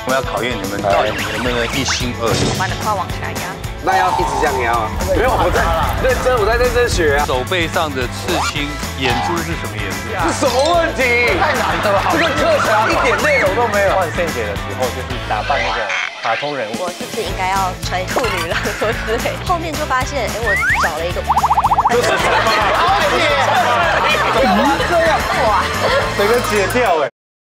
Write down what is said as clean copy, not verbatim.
们要考验你们到底能不能一心二用。 把你的胯往下压。 那要一直这样压吗？没有，我在认真，我在认真学啊。 手背上的刺青，眼珠是什么颜色？ 这什么问题？太难了吧？这个课程一点内容都没有。 换圣姐的时候，就是打扮那个卡通人物。 我是不是应该要穿兔女郎或之类？后面就发现，哎，我找了一个。 就是好姐，干嘛这样？哇， 整个解掉哎。